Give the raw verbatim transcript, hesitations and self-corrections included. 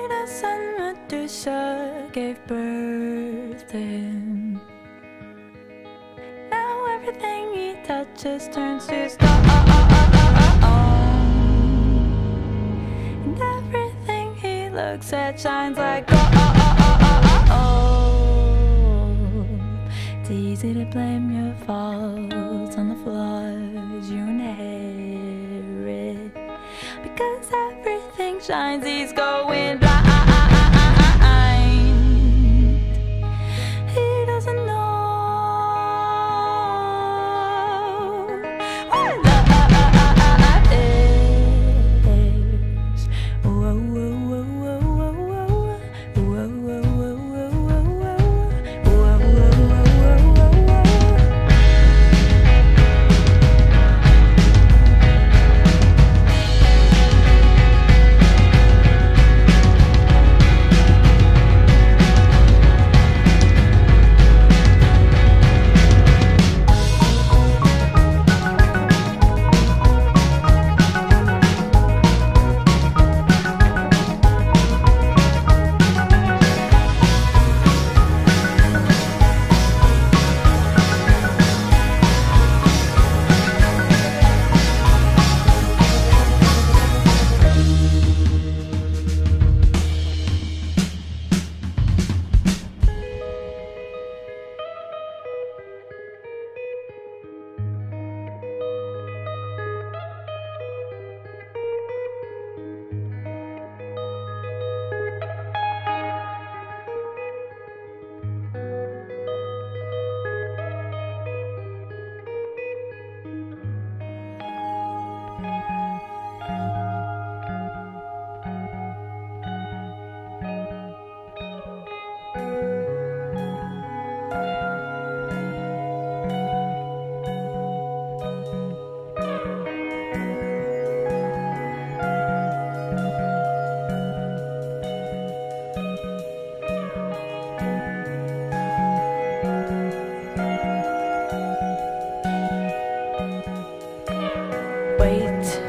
the sun Medusa gave birth to him. Now everything he touches turns to stone, and everything he looks at shines like gold. It's easy to blame your faults on the flaws you inherit, because everything shines, he's going blind. He doesn't know what love is. Whoa, whoa, whoa, whoa, whoa, whoa, whoa, whoa, wait.